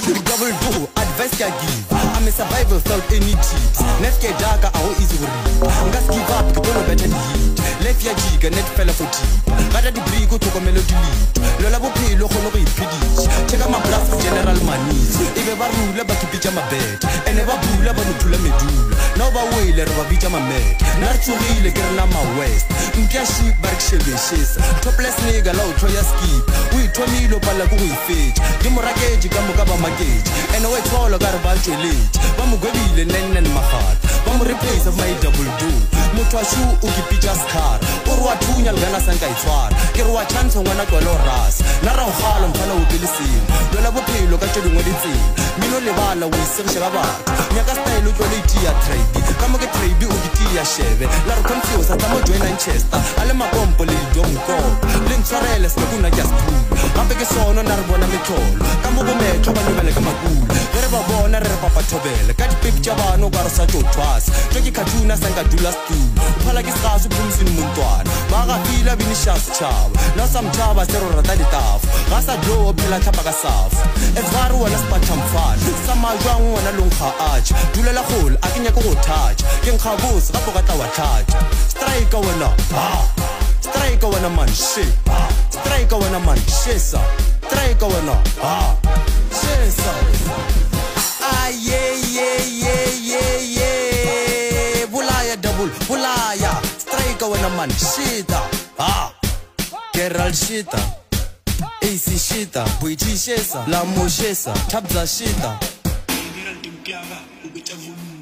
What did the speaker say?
double do advice kya give. I'm a survivor without any tips. Net ke jaga aho easy worry. Ngas give up ke tono better lead. Life ya jiga net fella for deep. Gada di brigo to ko melody lead. Lola bophelo khono go iphedisa. Cheka ma bluff general manis. Ibe ba rula ba kipitsa ma bed. Ene ba bula ba nthula medula. Now ba wele re ba bitsa ma med. Na tsogile ke rena ma west. Mpya ship ba re shebeshisa. Topless nigga la o tloya skip. O ithomile pala go ifetsa. Ke morakeji ka moka ba makeji. Ene we tsholo ka re ba tšweletše. Ba mo gwebile nenne magala. Ba mo replace my double do. Motho a shu o kipitsa scar. O re wa thunya le gana sanka itshwara. Ke re wa chance ngwana tlola o ras. Na ra o gala mphana o beliseng. Lola bophelo ka tšedingwe ditsela. Mino le bala o isegiše ba batho. Nyaka style o tlole itia trade. Ka mo ke trade o ditia shebe. La re confuse tsa mo join Manchester. A le mapompo le didomkopo. Le ntshwarele se kuna just fool. Gape ke sono na re bona metlholo. Ka mo bometlo ba nyebele ka makula. Ge re ba bona re re papathobele. Ka dipepi tša bano ka re sa tšo thwasa. Tšo ke cartoon a sanka dula stool. O phala ke sgaso phumsini montwana. Ba gafile a binisha setšhaba. Na sa mtšhaba se ro rata ditafo. Ga sa dlo o phela tlhapa ka safo. It's ga re wena sepathamfana. Sa majwang ngwana longkga atšha. Dulela gole a ke nyake go touch. Ke nkga bose gapo ka tla wa tlatša. Strike wena strike wena man shit. Strike wena man shesa. Strike wena shesa. Ah yeah. Bulaya double bulaya. Strike wena man shita. Gerald shita. AC shita. Buichi shesa. La mo shesa. Tabza shita. Gerald timpiaga ubita vunu.